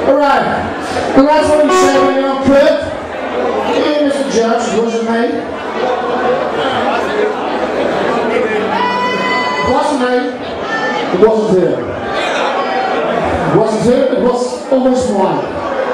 Alright, and that's what he said when you're on Kurt. Hey, Mr. Judge, was it me? It wasn't me. It wasn't him. It wasn't him, it was almost mine.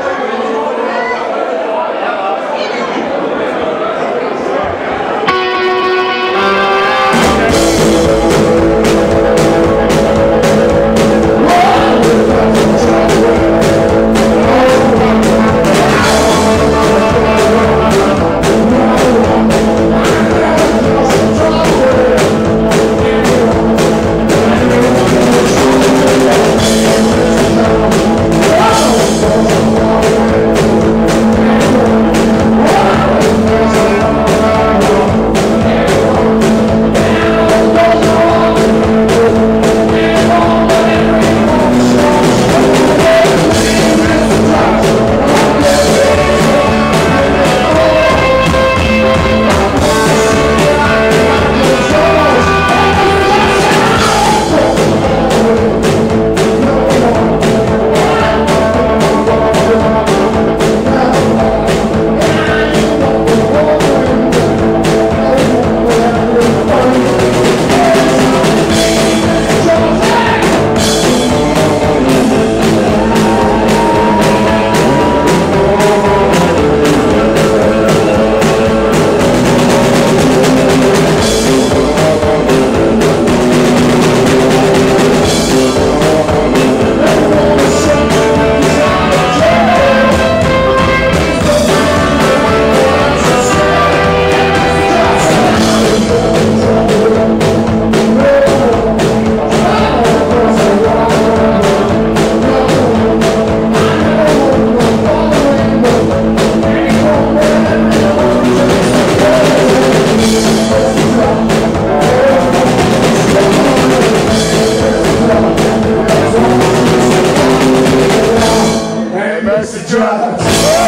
Mr. Judge.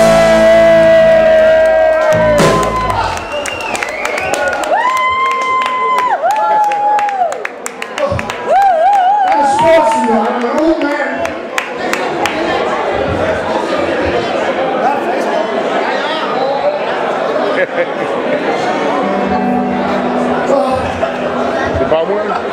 I'm an old man. The bomb one?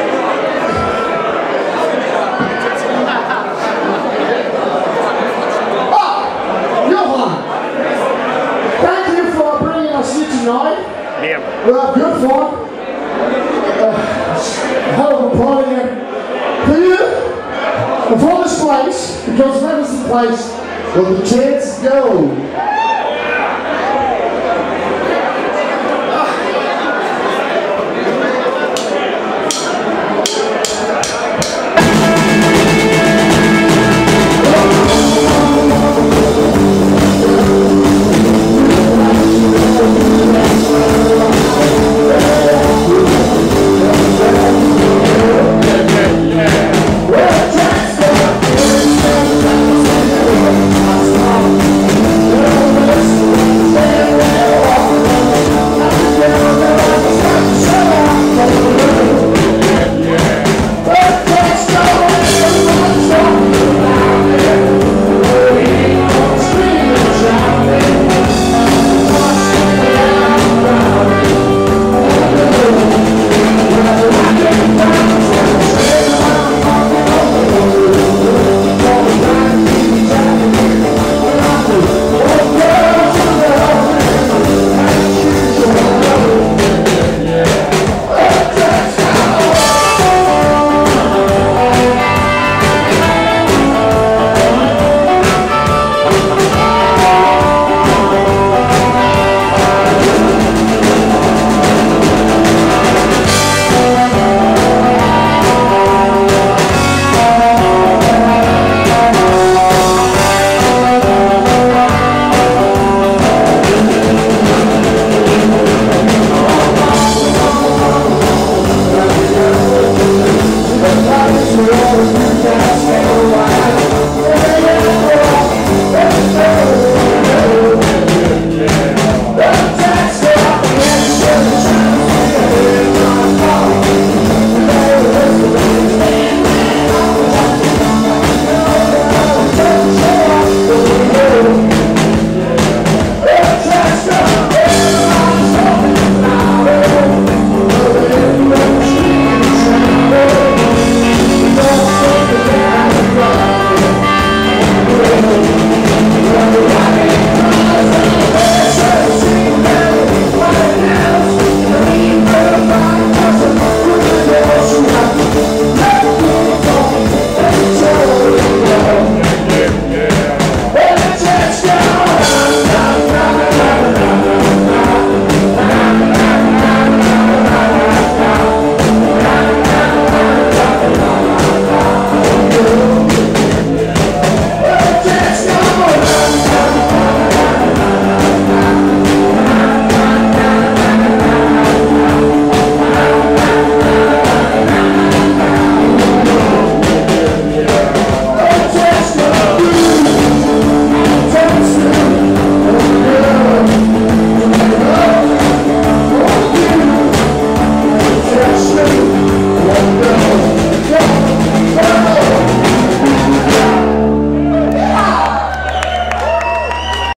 Tonight. Yeah. We'll have good fun. Hell of a party for you and for this place, because that is the place where the kids go.